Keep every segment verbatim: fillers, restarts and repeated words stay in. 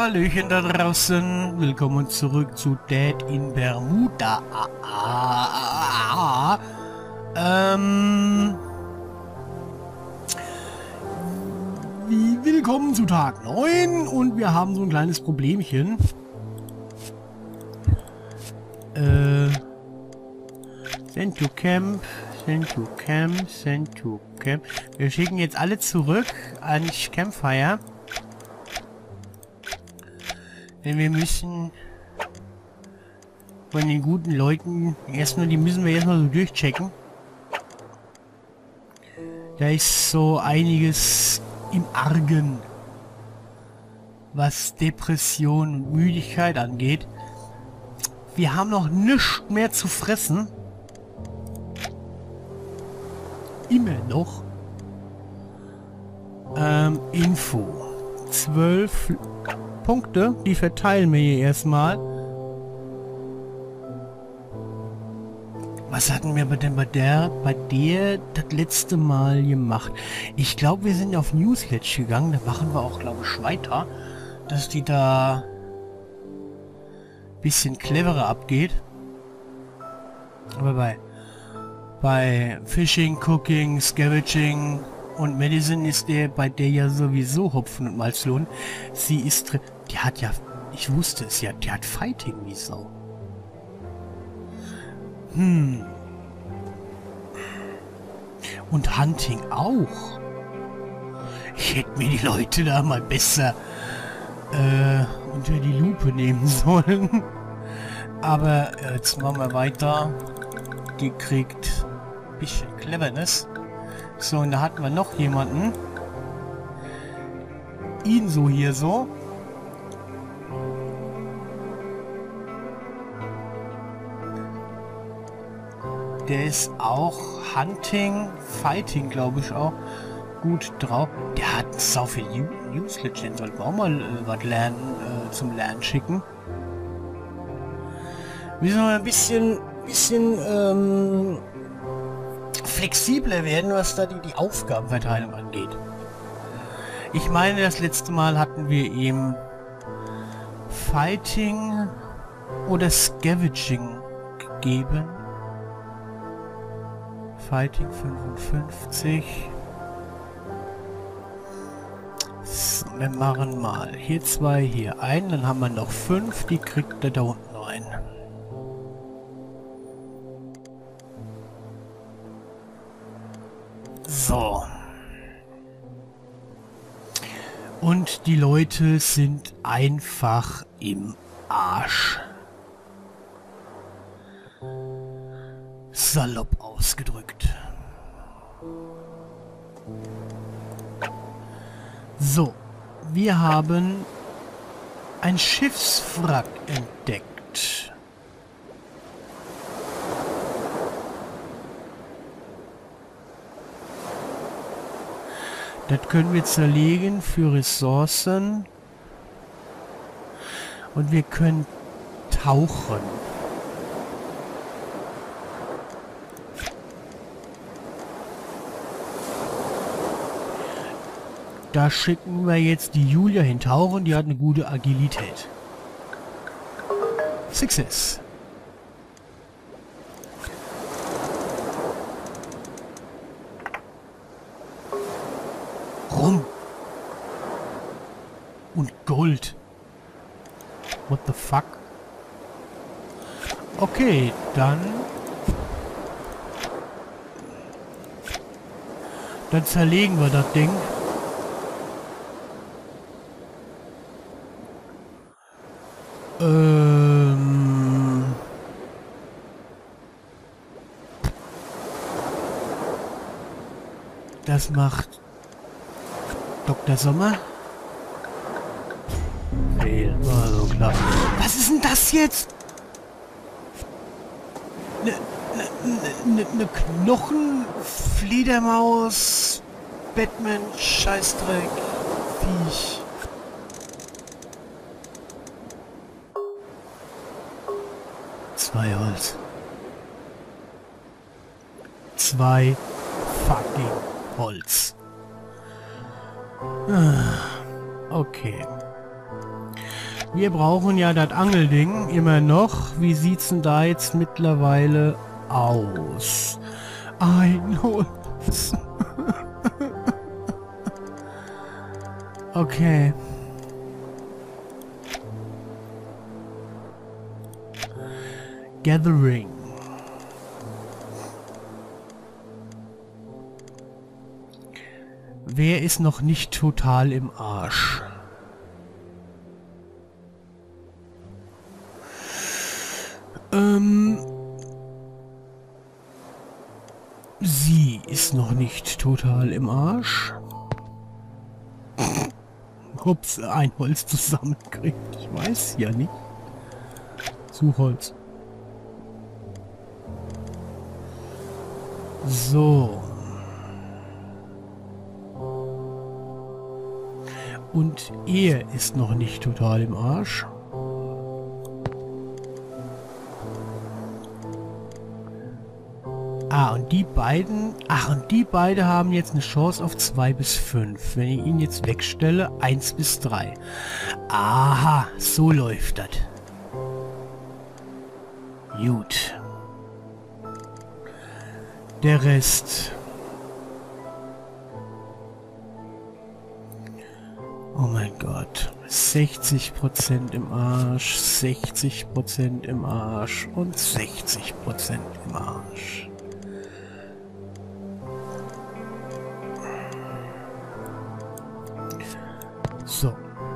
Hallöchen da draußen. Willkommen zurück zu Dad in Bermuda. Ah, ah, ah, ah. Ähm... Wie, willkommen zu Tag neun und wir haben so ein kleines Problemchen. Äh... Send to Camp, Send to Camp, Send to Camp. Wir schicken jetzt alle zurück an Campfire. Denn wir müssen von den guten Leuten erstmal, die müssen wir erstmal so durchchecken. Da ist so einiges im Argen, was Depression und Müdigkeit angeht. Wir haben noch nichts mehr zu fressen. Immer noch. Ähm, Info. Zwölf Punkte, die verteilen wir hier erstmal. Was hatten wir denn bei der, bei der das letzte Mal gemacht? Ich glaube, wir sind auf Newsletch gegangen. Da machen wir auch, glaube ich, weiter, dass die da ein bisschen cleverer abgeht. Aber bei bei Fishing, Cooking, Scavenging und Medicine ist der bei der ja sowieso Hopfen und Malz lohnen. Sie ist drin. Die hat ja, ich wusste es ja, die hat Fighting wie Sau. Hm. Und Hunting auch. Ich hätte mir die Leute da mal besser äh, unter die Lupe nehmen sollen. Aber äh, jetzt machen wir weiter. Die kriegt ein bisschen Cleverness. So, und da hatten wir noch jemanden. Ihn so hier so. Der ist auch Hunting, Fighting, glaube ich auch, gut drauf. Der hat so viel Newsletch, den sollten wir auch mal äh, was lernen, äh, zum Lernen schicken. Müssen wir ein bisschen, bisschen ähm, flexibler werden, was da die, die Aufgabenverteilung angeht. Ich meine, das letzte Mal hatten wir ihm Fighting oder Scavenging gegeben. Fighting fünfundfünfzig. So, wir machen mal hier zwei, hier ein, dann haben wir noch fünf, die kriegt er da unten rein. So. Und die Leute sind einfach im Arsch. Salopp ausgedrückt. So, wir haben ein Schiffswrack entdeckt. Das können wir zerlegen für Ressourcen. Und wir können tauchen. Da schicken wir jetzt die Julia hin tauchen. Die hat eine gute Agilität. Success. Rum. Und Gold. What the fuck? Okay, dann... Dann zerlegen wir das Ding. Ähm... Das macht Doktor Sommer. Fail, war so klar. Was ist denn das jetzt? Ne, ne, ne, ne Knochenfledermaus, Batman, Scheißdreck, Viech. Zwei Holz. Zwei fucking Holz. Okay. Wir brauchen ja das Angelding immer noch. Wie sieht's denn da jetzt mittlerweile aus? Ein Holz. Okay. Gathering. Wer ist noch nicht total im Arsch? Ähm... Sie ist noch nicht total im Arsch. Ob sie ein Holz zusammenkriegt, ich weiß ja nicht. Suchholz. So. Und er ist noch nicht total im Arsch. Ah, und die beiden... Ach, und die beiden haben jetzt eine Chance auf zwei bis fünf. Wenn ich ihn jetzt wegstelle, eins bis drei. Aha, so läuft das. Gut. Der Rest... Oh mein Gott. sechzig Prozent im Arsch, sechzig Prozent im Arsch und sechzig Prozent im Arsch. So.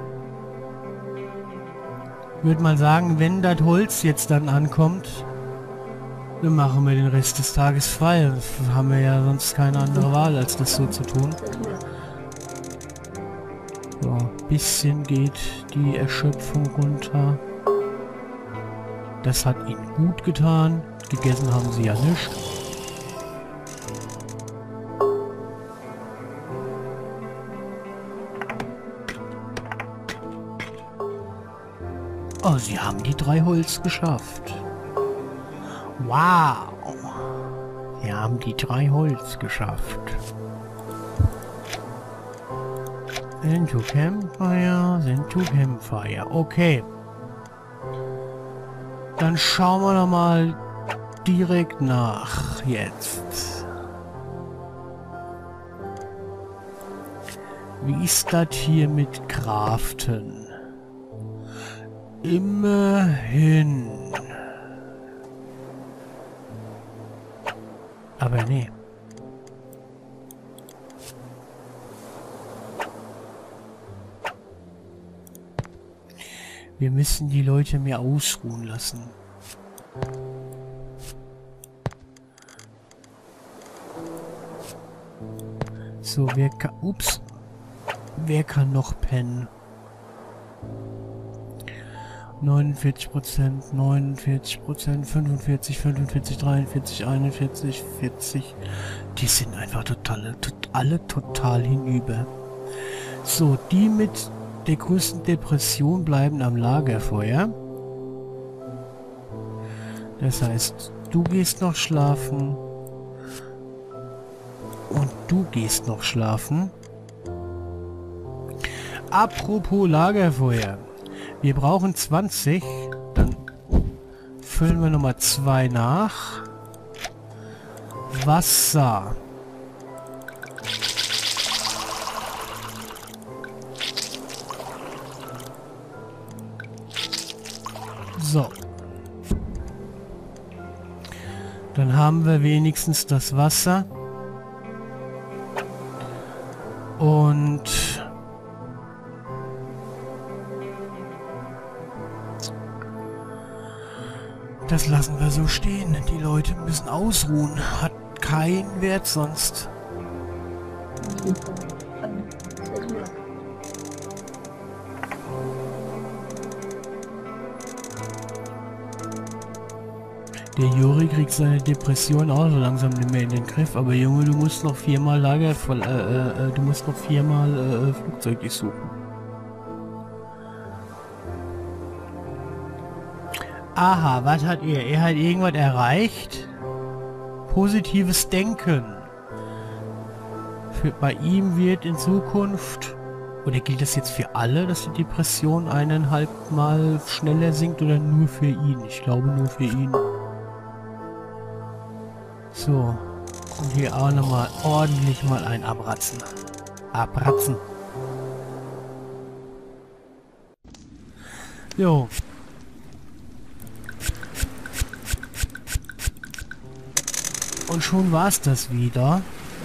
Ich würde mal sagen, wenn das Holz jetzt dann ankommt, dann machen wir den Rest des Tages frei. Das haben wir ja sonst keine andere Wahl, als das so zu tun. So, ein bisschen geht die Erschöpfung runter. Das hat ihnen gut getan. Gegessen haben sie ja nicht. Oh, sie haben die drei Holz geschafft. Wow. Sie haben die drei Holz geschafft. Into Campfire, into Campfire. Okay. Dann schauen wir doch mal direkt nach jetzt. Wie ist das hier mit Craften? Immerhin. Aber nee. Wir müssen die Leute mehr ausruhen lassen. So, wer kann... Ups. Wer kann noch pennen? neunundvierzig Prozent, neunundvierzig Prozent, fünfundvierzig, fünfundvierzig, dreiundvierzig, einundvierzig, vierzig. Die sind einfach total, tot, alle total hinüber. So, die mit der größten Depression bleiben am Lagerfeuer. Das heißt, du gehst noch schlafen. Und du gehst noch schlafen. Apropos Lagerfeuer. Wir brauchen zwanzig. Dann füllen wir Nummer zwei nach. Wasser. So. Dann haben wir wenigstens das Wasser. Und das lassen wir so stehen. Die Leute müssen ausruhen. Hat keinen Wert sonst. Der Juri kriegt seine Depression auch so langsam nicht mehr in den Griff. Aber Junge, du musst noch viermal Lager voll, äh, äh, du musst noch viermal äh, Flugzeug durchsuchen. Aha, was hat er? Er hat irgendwas erreicht. Positives Denken. Für, bei ihm wird in Zukunft Oder gilt das jetzt für alle, dass die Depression eineinhalb Mal schneller sinkt oder nur für ihn? Ich glaube nur für ihn. So. Und hier auch nochmal ordentlich mal ein abratzen. Abratzen. Jo. Und schon war es das wieder.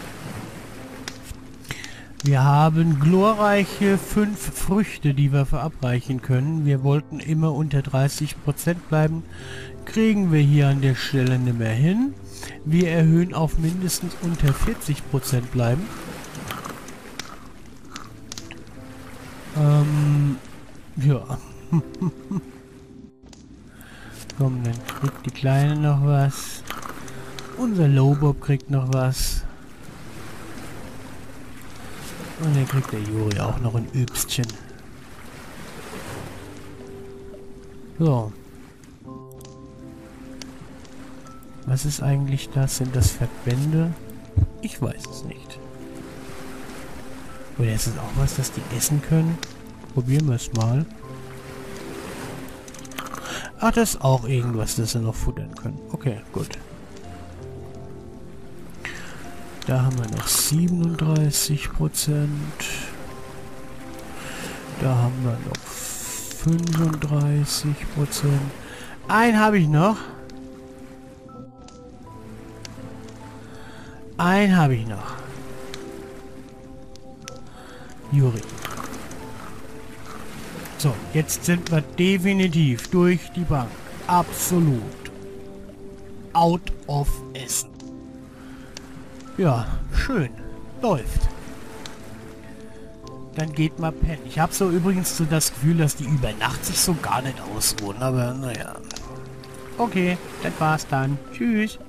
Wir haben glorreiche fünf Früchte, die wir verabreichen können. Wir wollten immer unter dreißig Prozent bleiben. Kriegen wir hier an der Stelle nicht mehr hin. Wir erhöhen auf mindestens unter vierzig Prozent bleiben. Ähm, ja. Komm, dann kriegt die Kleine noch was. Unser Lowbob kriegt noch was. Und dann kriegt der Juri auch noch ein Übstchen. So. Was ist eigentlich das? Sind das Verbände? Ich weiß es nicht. Oder ist es auch was, das die essen können? Probieren wir es mal. Ach, das ist auch irgendwas, das sie noch futtern können. Okay, gut. Da haben wir noch siebenunddreißig Prozent. Da haben wir noch fünfunddreißig Prozent. Einen habe ich noch. Einen habe ich noch. Juri. So, jetzt sind wir definitiv durch die Bank. Absolut. Out of Essen. Ja, schön. Läuft. Dann geht mal pennen. Ich habe so übrigens so das Gefühl, dass die über Nacht sich so gar nicht ausruhen. Aber naja. Okay, das war's dann. Tschüss.